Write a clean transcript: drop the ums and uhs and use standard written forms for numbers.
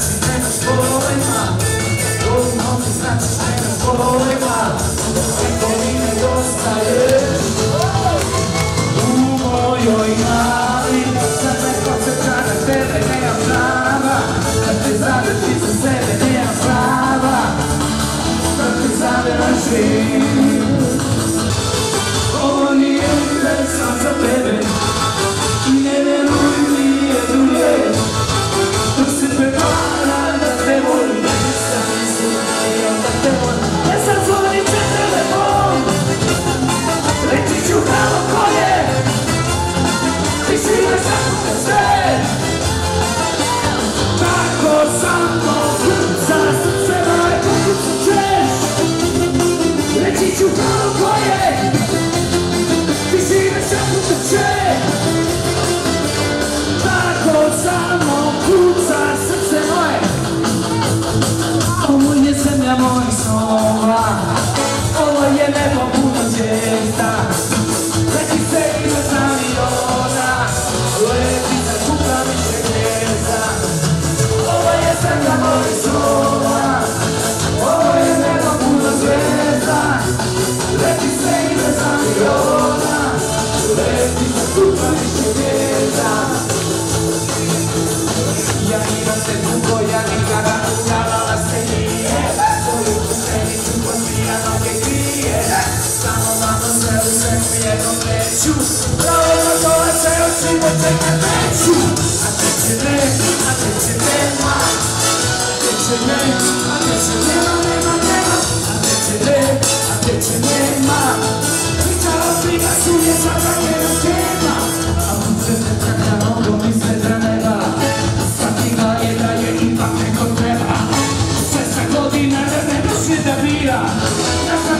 znači nemaš pojma, ovi momci znači nemaš pojma, neko mi nedostaješ u mojoj glavi. Sad neko se čaka tebe, nemam prava, da te zadrži za sebe, nemam prava, da te zadržim. Ovo nije sam za tebe i ne veruj mi jednu riječ, dok se prepara da te volim, nisam mislio da te volim. Ne sad zvoni će telefon, reći ću pravo ko je, ti si me zakuta sve, tako samo kuca srce moje, kucu ćeš, reći ću pravo ko je, ti si me zakuta sve, tako samo kuca srce moje. Ovo je zemlja mojih snova, ovo je nebo puno zvijezda, neki se iza aviona, leti za kukavice gnezda. Ovo je zemlja mojih snova, ovo je nebo puno zvijezda, leti se iza aviona, leti za kukavice gnezda. Ja imam te dugo, ja nikada udavala se nije, svoju pusenicu podvija noge krije, samo malo sve u svemu jednom neću, pravo na dole se od života kad neću. A teče ne, a teče nema, a teče ne, a teče nema, nema, nema, a teče ne, a teče nema, pričala prima suje sada jedna tema, a puce ne čaka nogom iz vedra neba, shvatila je da je ipak neko treba, 6 godina da ne došli da bira.